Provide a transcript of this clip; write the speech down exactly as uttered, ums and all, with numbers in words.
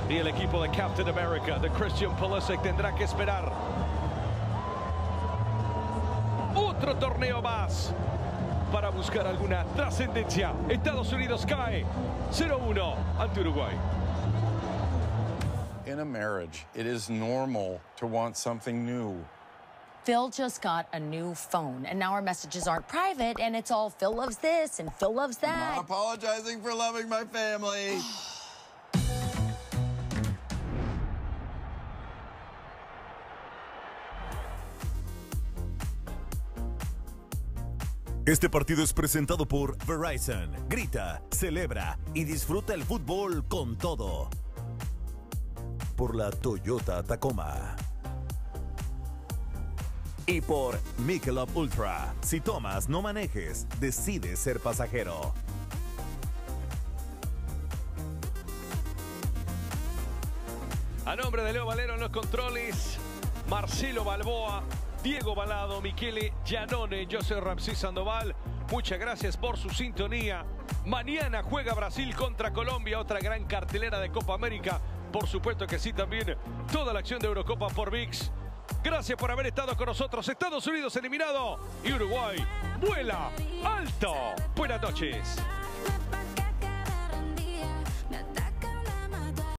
Y el equipo de Captain America, de Christian Pulisic, tendrá que esperar otro torneo más para buscar alguna trascendencia. Estados Unidos cae cero uno ante Uruguay. In a marriage, it is normal to want something new. Phil just got a new phone, and now our messages aren't private, and it's all Phil loves this and Phil loves that. I'm not apologizing for loving my family. Este partido es presentado por Verizon. Grita, celebra y disfruta el fútbol con todo. Por la Toyota Tacoma. Y por Michelob Ultra. Si tomas, no manejes. Decide ser pasajero. A nombre de Leo Valero en los controles, Marcelo Balboa, Diego Balado, Michele Giannone, José Ramsés Sandoval, muchas gracias por su sintonía. Mañana juega Brasil contra Colombia, otra gran cartelera de Copa América. Por supuesto que sí, también toda la acción de Eurocopa por V I X. Gracias por haber estado con nosotros. Estados Unidos eliminado y Uruguay vuela alto. Buenas noches.